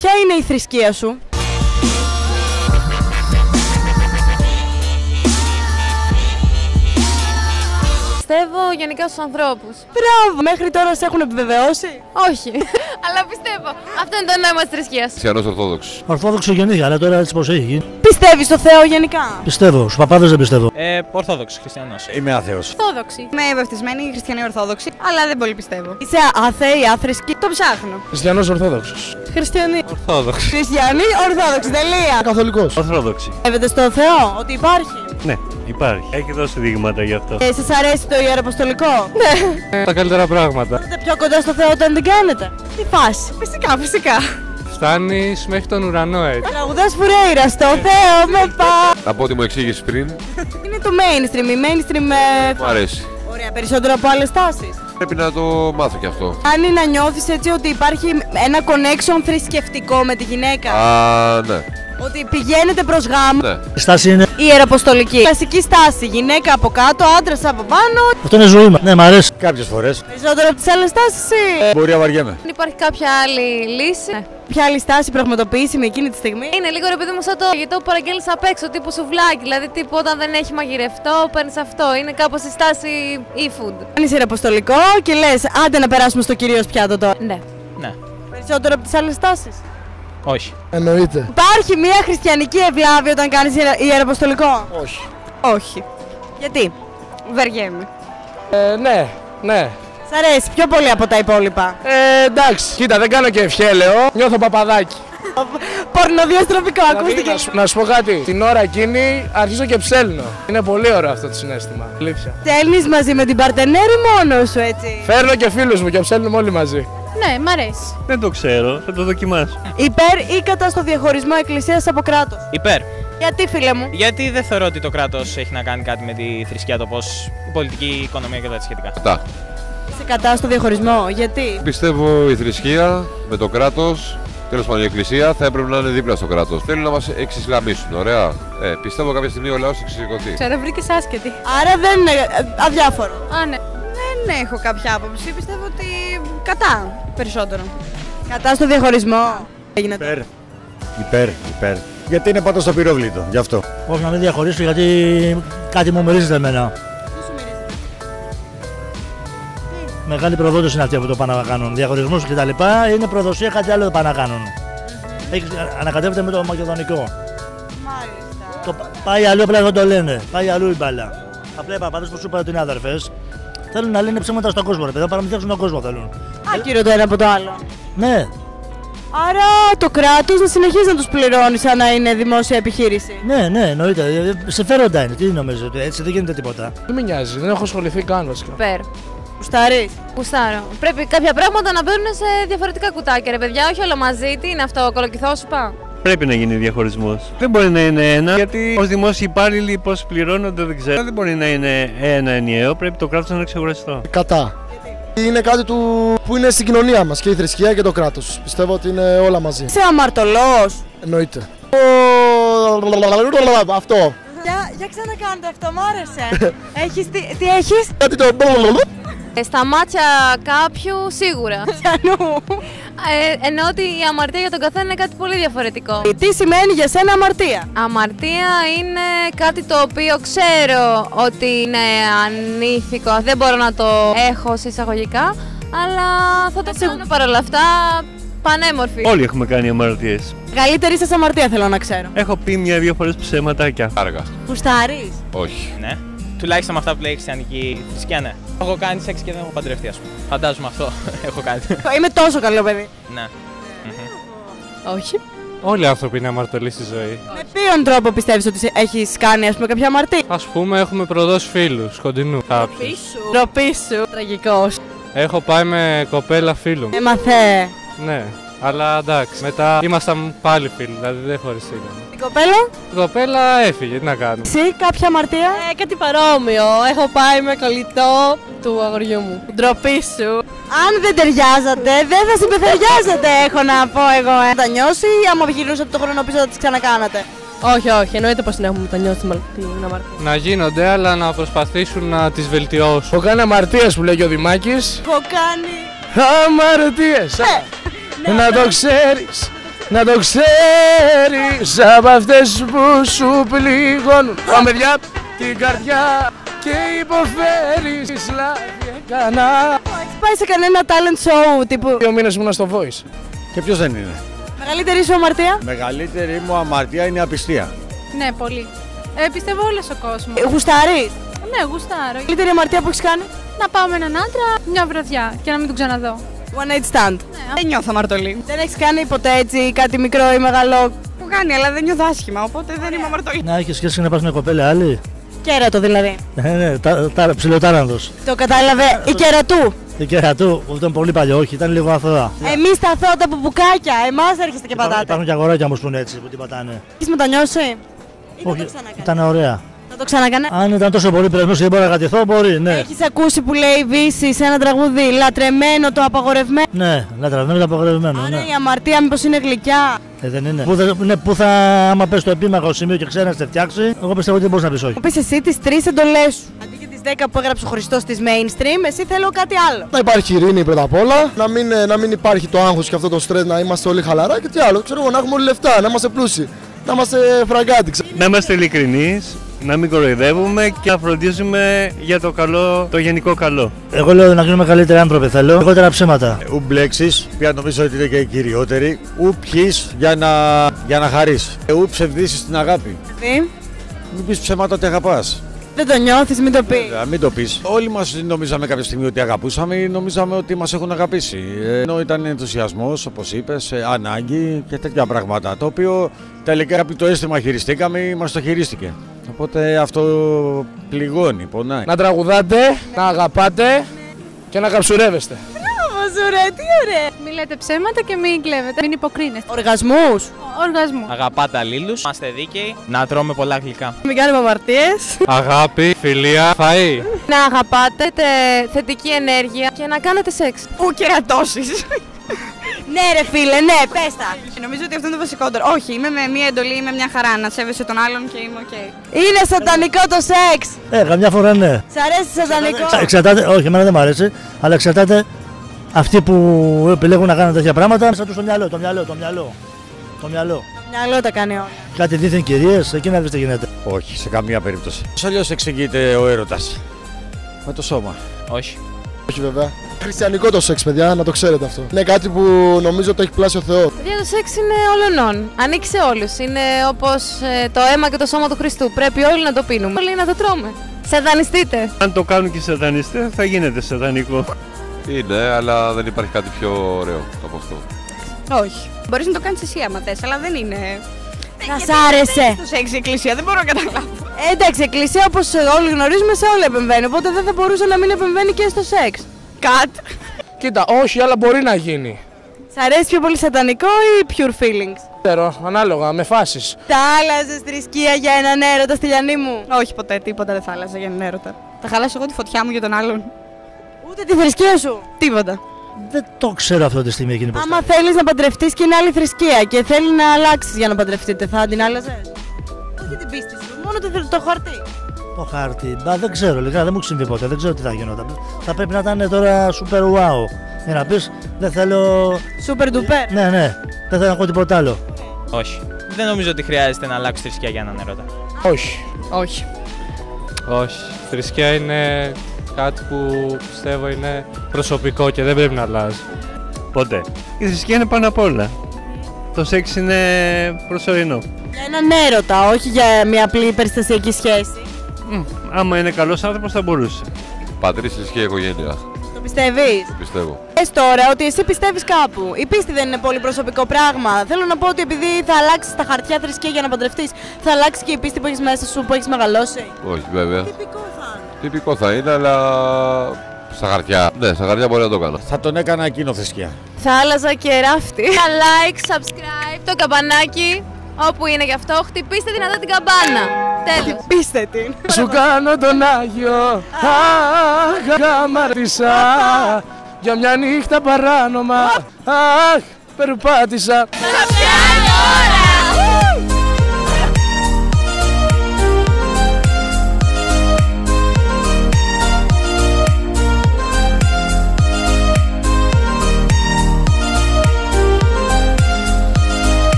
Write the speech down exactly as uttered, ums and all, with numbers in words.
Ποια είναι η θρησκεία σου? Πιστεύω γενικά στους ανθρώπους. Μπράβο! Μέχρι τώρα σε έχουν επιβεβαιώσει? Όχι. Αλλά πιστεύω. Αυτό είναι το νόημα της θρησκείας. Χριστιανός Ορθόδοξος. Ορθόδοξο γεννήθηκα, αλλά τώρα έτσι πως έχει. Πιστεύεις στο Θεό γενικά? Πιστεύω, στους παπάδες δεν πιστεύω. Ε, Ορθόδοξος χριστιανός. Είμαι άθεος. Ορθόδοξη. Είμαι βαφτισμένη χριστιανή Ορθόδοξη, αλλά δεν πολύ πιστεύω. Είσαι άθεη, άθρησκη? Το ψάχνω. Χριστιανός Ορθόδοξος. Χριστιανή. Ορθόδοξη. Χριστιανή, Ορθόδοξη, τελεία. Καθολικός. Ορθόδοξη. Πιστεύετε στο Θεό, ότι υπάρχει? Ναι, υπάρχει. Έχει δώσει δείγματα γι' αυτό. Ε, σας αρέσει το Ιεραποστολικό? Ναι. Τα καλύτερα πράγματα. Είστε πιο κοντά στο Θεό όταν την κάνετε? Τι φάση? Φυσικά, φυσικά. Φτάνεις μέχρι τον ουρανό έτσι. Τραγουδάς Φουρέιρα, στο Θεό με πά. Να πω ότι μου εξήγησε πριν. Είναι το mainstream, η mainstream. ε, Μου αρέσει. Ωραία, περισσότερο από άλλες τάσεις. Πρέπει να το μάθω κι αυτό. Κάνει να νιώθεις έτσι ότι υπάρχει ένα connection θρησκευτικό με τη γυναίκα. Α, ναι. Ότι πηγαίνετε προς γάμο. Ναι. Η στάση είναι. Η ιεραποστολική. Κλασική στάση. Γυναίκα από κάτω, άντρας από πάνω. Αυτό είναι ζωή μας. Ναι, μ' αρέσει. Κάποιες φορές. Περισσότερο από τις άλλες τάσεις ή. Μπορεί να βαριέμαι. Δεν υπάρχει κάποια άλλη λύση. Ναι. Ποια άλλη στάση πραγματοποιήσιμη εκείνη τη στιγμή? Είναι λίγο ρε παιδί μου σαν το φαγητό που παραγγέλνεις απ' έξω, τύπου σουβλάκι. Δηλαδή τύπου όταν δεν έχει μαγειρευτό, παίρνεις αυτό. Είναι κάπως η στάση e-food. Κάνεις ιεραποστολικό και λες άντε να περάσουμε στο κυρίως πιάτο τώρα. Ναι. Ναι. Περισσότερο από τις άλλες τάσεις. Όχι. Εννοείται. Υπάρχει μια χριστιανική ευλάβεια όταν κάνεις ιερα- ιεραποστολικό? Όχι. Όχι. Γιατί? Βαριέμαι. Ε, ναι, ναι. Σ' αρέσει πιο πολύ από τα υπόλοιπα? Ε, εντάξει. Κοίτα, δεν κάνω και ευχέλαιο. Νιώθω παπαδάκι. Πορνοδιαστροφικό, Δηλαδή, ακούστηκε. να, σου, να σου πω κάτι. Την ώρα εκείνη αρχίζω και ψέλνω. Είναι πολύ ωραίο αυτό το συναίσθημα. Αλήθεια. Στέλνεις μαζί με την παρτενέρη μόνος σου έτσι? Φέρνω και φίλους μου και ψέλνουμε όλοι μαζί. Ναι, μ' αρέσει. Δεν το ξέρω, θα το δοκιμάσω. Υπέρ ή κατά στο διαχωρισμό εκκλησίας από κράτος? Υπέρ. Γιατί φίλε μου? Γιατί δεν θεωρώ ότι το κράτος έχει να κάνει κάτι με τη θρησκεία, το πώς η πολιτική, η οικονομία και τα σχετικά. Αυτά. Είσαι κατά στο διαχωρισμό, γιατί? Πιστεύω η θρησκεία με το κράτος, τέλος πάντων η εκκλησία, θα έπρεπε να είναι δίπλα στο κράτος. Θέλουν να μας εξισλαμίσουν, ωραία. Ε, πιστεύω κάποια στιγμή ο λαός εξισλαμιστεί. Ξέρω, βρήκες άσχετη. Άρα δεν είναι ε, αδιάφορο. Α, ναι. Δεν έχω κάποια άποψη. Πιστεύω ότι κατά περισσότερο. Κατά στο διαχωρισμό. Έγινε Υπέρ. Υπέρ, υπέρ. Γιατί είναι πάντα στο πυρόβλητο, γι' αυτό. Όχι να μην διαχωρίσω γιατί κάτι μου μυρίζεται εμένα. Μεγάλη προδότηση είναι αυτή που το πάνε να κάνουν. Διαχωρισμούς και τα λοιπά είναι προδοσία, κάτι άλλο το πάνε να κάνουν. Έχει, ανακατεύεται με το μακεδονικό. Μάλιστα. Το, πάει αλλού, απλά δεν το λένε. Πάει αλλού η μπάλα. Απλά οι παπαδές που σου είπα ότι είναι αδερφές θέλουν να λένε ψέματα στον κόσμο. Ρε παιδιά, να φτιάξουν τον κόσμο θέλουν. Άκυρο το ένα από το άλλο. Ναι, Άρα το κράτος να συνεχίζει να τους πληρώνει σαν να είναι δημόσια επιχείρηση. ναι, ναι, εννοείται. Συμφέροντα είναι. Τι νομίζετε, ότι έτσι δεν γίνεται τίποτα. Δεν με νοιάζει, δεν έχω ασχοληθεί καν βασικά. Υπέρ. Γουστάρεις? Γουστάρω. Πρέπει κάποια πράγματα να μπαίνουν σε διαφορετικά κουτάκια, ρε παιδιά, όχι όλα μαζί. Τι είναι αυτό, κολοκυθόσουπα? Πρέπει να γίνει διαχωρισμός. Δεν μπορεί να είναι ένα, γιατί ως δημόσιοι υπάλληλοι πώς πληρώνονται δεν ξέρω. Δεν μπορεί να είναι ένα ενιαίο, πρέπει το κράτος να είναι ξεχωριστό. Κατά. Είναι κάτι του... που είναι στην κοινωνία μας και η θρησκεία και το κράτος. Πιστεύω ότι είναι όλα μαζί. Είσαι αμαρτωλός? Εννοείται. Αυτό. Για, για ξανακάντε αυτό, μ' άρεσε. Έχεις, τι, τι έχεις? Κάτι το... Ε, στα μάτια κάποιου σίγουρα. Πιανού. Ε, ενώ ότι η αμαρτία για τον καθένα είναι κάτι πολύ διαφορετικό. Τι σημαίνει για σένα αμαρτία? Αμαρτία είναι κάτι το οποίο ξέρω ότι είναι ανήθικο, δεν μπορώ να το έχω σε εισαγωγικά, αλλά θα το κάνω παρόλα αυτά πανέμορφη. Όλοι έχουμε κάνει αμαρτίες. Καλύτερη σας αμαρτία θέλω να ξέρω. Έχω πει μια-δύο φορές ψέματάκια. Άργα. Γουστάρεις? Όχι. Ναι. Τουλάχιστον με αυτά που λέει η χριστιανική θρησκεία, ναι. Έχω κάνει σεξ και δεν έχω παντρευτεί, ας πούμε. Φαντάζομαι αυτό έχω κάνει. Είμαι τόσο καλό παιδί. Ναι. Όχι. Όλοι οι άνθρωποι είναι αμαρτωλοί στη ζωή. Με ποιον τρόπο πιστεύεις ότι έχεις κάνει, ας πούμε, κάποια αμαρτία? Ας πούμε, έχουμε προδώσει φίλους κοντινού. Κάποιους. Ντροπή σου. Τραγικός. Έχω πάει με κοπέλα φίλου μου. Έμαθε. Ναι, αλλά εντάξει. Μετά ήμασταν πάλι φίλοι, δηλαδή δεν χωριστήκαμε. Την κοπέλα? Η κοπέλα έφυγε, τι να κάνουμε. Εσύ, κάποια αμαρτία? Ε, κάτι παρόμοιο. Έχω πάει με κολλητό του αγοριού μου. Ντροπή σου. Αν δεν ταιριάζατε, δεν θα συμπεθεριάζατε, έχω να πω εγώ. Ε. Θα νιώσει ή άμα γυρνούσατε το χρόνο πίσω θα τις ξανακάνατε? Όχι, όχι, εννοείται πως την έχουμε μετανιώσει την αμαρτία. Να γίνονται, αλλά να προσπαθήσουν να τις βελτιώσουν. Έχω κάνει αμαρτίες που λέει και ο Δημάκης. Έχω κάνει Αμαρτίες. Ε, Να το ξέρεις. Να το ξέρεις από αυτές που σου πληγώνουν. Πάμε παιδιά, την καρδιά και υποφέρεις λάθη έκανα. Έχεις πάει σε κανένα talent show τύπου? Δύο μήνες ήμουν στο Voice. Και ποιος δεν είναι? Μεγαλύτερη σου αμαρτία? Μεγαλύτερη μου αμαρτία είναι η απιστία. Ναι, πολύ. Ε, πιστεύω όλος ο κόσμος. Ε, γουστάρεις? Ναι, γουστάρω. Μεγαλύτερη αμαρτία που έχεις κάνει? Να πάω με έναν άντρα μια βραδιά και να μην τον ξαναδώ. One night stand. Ναι, Δεν νιώθω αμαρτωλή. Δεν έχεις κάνει ποτέ έτσι κάτι μικρό ή μεγάλο? Μου κάνει, αλλά δεν νιώθω άσχημα, οπότε δεν είμαι αμαρτωλή. Να έχεις σχέση να πας με κοπέλα άλλη. Κέρατο δηλαδή. Ναι, ναι, τα, τα, ψιλοτάρανδος. Το κατάλαβε η κερατού. Η κερατού, που ήταν πολύ παλιό, όχι, ήταν λίγο αθώα. Εμείς τα αθώα τα μπουμπουκάκια, εμάς έρχεστε και πατάτε. Υπάρχουν και αγοράκια όμως που είναι έτσι, που την πατάνε. Έχεις μετανιώσει? Ή θα Όχι, το ξανακάνεις? ήταν ωραία. Θα το ξανακάνε? Αν ήταν τόσο πολύ πειρασμένος και δεν μπορώ να κρατηθώ, μπορεί, ναι. Έχεις ακούσει που λέει Βύση σε ένα τραγούδι λατρεμένο το απαγορευμένο? Ναι, λατρευμένο το απαγορευμένο. Άρα Ναι. η αμαρτία μήπως είναι γλυκιά? Ε, δεν είναι. Πού θα, ναι, πού θα, άμα πες το επίμαχο σημείο και ξέρει να σε φτιάξει, εγώ πιστεύω ότι δεν μπορείς να πεις όχι. Μου πεις εσύ τις τρεις εντολές σου. Αντί για τις δέκα που έγραψε ο Χριστός στις mainstream, εσύ θέλω κάτι άλλο. Να υπάρχει ειρήνη πρώτα απ' όλα, να μην, ε, να μην υπάρχει το άγχος και αυτό το στρες, να είμαστε όλοι χαλαρά και τι άλλο. Ξέρω εγώ, να έχουμε όλοι λεφτά, να είμαστε πλούσιοι, να είμαστε φραγκάτοι. Να είμαστε ειλικρινείς, να μην κοροϊδεύουμε και να φροντίζουμε για το καλό, το γενικό καλό. Εγώ λέω να γίνουμε καλύτεροι άνθρωποι, θέλω. Λιγότερα ψέματα. Ου μπλέξεις, πια νομίζω ότι είναι και οι κυριότεροι. Ου πιείς για να, για να χαρείς. Ου ψευδίσεις την αγάπη. Δηλαδή, Μην πεις ψέματα ότι αγαπάς. δεν το νιώθεις, μην το πεις. Ε, Μην το πεις. Όλοι μας νομίζαμε κάποια στιγμή ότι αγαπούσαμε ή νομίζαμε ότι μας έχουν αγαπήσει. Ε, Ενώ ήταν ενθουσιασμός, όπως είπες, ε, ανάγκη και τέτοια πράγματα. Το οποίο τελικά από το αίσθημα χειριστήκαμε ή μας το χειρίστηκε. Οπότε αυτό πληγώνει, πονάει. Να τραγουδάτε, να αγαπάτε και να καψουρεύεστε. Μπράβο σου ρε, τι ωραία. Μην λέτε ψέματα και μην κλέβετε. Μην υποκρίνεστε. Οργασμούς. Οργασμό. Αγαπάτε αλλήλους, είμαστε δίκαιοι, να τρώμε πολλά γλυκά. Μην κάνουμε αμαρτίες. Αγάπη, φιλία, φαΐ. Να αγαπάτε τε θετική ενέργεια και να κάνετε σεξ. Ου κερατώσεις. Ναι ρε φίλε, ναι, πες τα. Νομίζω ότι αυτό είναι το βασικότερο. Όχι, είμαι με μία εντολή, είμαι μια χαρά. Να σέβεσαι τον άλλον και είμαι οκ. Είναι σατανικό το σεξ. Ε, καμιά φορά ναι. Σ' αρέσει σατανικό? Εξα- Εξαρτάται, όχι, εμένα δεν μου αρέσει, αλλά εξαρτάται αυτοί που επιλέγουν να κάνουν τέτοια πράγματα. Σαν τους το μυαλό, το μυαλό, το μυαλό. Το μυαλό. Μυαλό τα κάνει όλα. Κάτι δίθεν κυρίες, εκεί να δεις τι γίνεται. Όχι, σε καμία περίπτωση. Πώς αλλιώς εξηγείται ο έρωτας? Με το σώμα. Όχι. Όχι βέβαια. Χριστιανικό το σεξ, παιδιά, να το ξέρετε αυτό. Είναι κάτι που νομίζω το έχει πλάσει ο Θεός. Παιδιά, το σεξ είναι όλων. Ανήκει σε όλους. Είναι όπως ε, το αίμα και το σώμα του Χριστού. Πρέπει όλοι να το πίνουμε. Όλοι να το τρώμε. Σατανιστείτε. Αν το κάνουν και οι σατανιστές θα γίνεται σατανικό. Είναι, αλλά δεν υπάρχει κάτι πιο ωραίο από αυτό. Όχι. Μπορείς να το κάνεις εσύ άμα θες, αλλά δεν είναι. Να σ' άρεσε. Το σεξ η εκκλησία, δεν μπορώ να καταλάβω. Ε, εντάξει, η εκκλησία όπως όλοι γνωρίζουμε σε όλα επεμβαίνει. Οπότε δεν θα μπορούσε να μην επεμβαίνει και στο σεξ. Κατ. Κοίτα, όχι, αλλά μπορεί να γίνει. Σ' αρέσει πιο πολύ σατανικό ή pure feelings? Ξέρω, ανάλογα, με φάσεις. Τα άλλαζες θρησκεία για έναν έρωτα στη Λιανή μου? Όχι, ποτέ, τίποτα δεν θα άλλαζα για έναν έρωτα. Θα χαλάσω εγώ τη φωτιά μου για τον άλλον. Ούτε τη θρησκεία σου? Τίποτα. Δεν το ξέρω αυτή τη στιγμή εκείνη που Άμα θέλεις να παντρευτείς και είναι άλλη θρησκεία και θέλει να αλλάξεις για να παντρευτείτε, θα την άλλαζες? Όχι την πίστη σου, μόνο το, το χαρτί. Το χάρτη, μπα, δεν ξέρω, ειλικρινά δεν μου έχει συμβεί ποτέ, δεν ξέρω τι θα γινόταν. Θα πρέπει να ήταν τώρα super wow. Για να πεις, δεν θέλω. Super duper. Ναι, ναι, δεν θέλω να ακούω τίποτα άλλο. Όχι. Δεν νομίζω ότι χρειάζεται να αλλάξει θρησκεία για έναν έρωτα. Όχι. Όχι. Όχι. Θρησκεία είναι κάτι που πιστεύω είναι προσωπικό και δεν πρέπει να αλλάζει. Ποτέ. Η θρησκεία είναι πάνω απ' όλα. Το σεξ είναι προσωρινό. Για έναν έρωτα, όχι για μια απλή περιστασιακή σχέση. Μ, άμα είναι καλός άνθρωπος θα μπορούσε. Πατρίς, θρησκεία, οικογένεια. Το πιστεύεις? Το πιστεύω. Πες τώρα ότι εσύ πιστεύεις κάπου. Η πίστη δεν είναι πολύ προσωπικό πράγμα. Θέλω να πω ότι επειδή θα αλλάξεις τα χαρτιά θρησκεία για να παντρευτείς, θα αλλάξει και η πίστη που έχεις μέσα σου, που έχεις μεγαλώσει. Όχι, βέβαια. Τυπικό θα είναι. Τυπικό θα είναι, αλλά στα χαρτιά. Ναι, στα χαρτιά μπορεί να το κάνω. Θα τον έκανα εκείνο θρησκεία. Θα άλλαζα και ράφτη. Like, subscribe, το καμπανάκι. Όπου είναι γι' αυτό, χτυπήστε δυνατά την καμπάνα. Τέλος. Χτυπήστε την. Σου κάνω τον Άγιο, αγαμαρτήσα για μια νύχτα παράνομα. Αχ, περπάτησα. Θα πιάνω ώρα.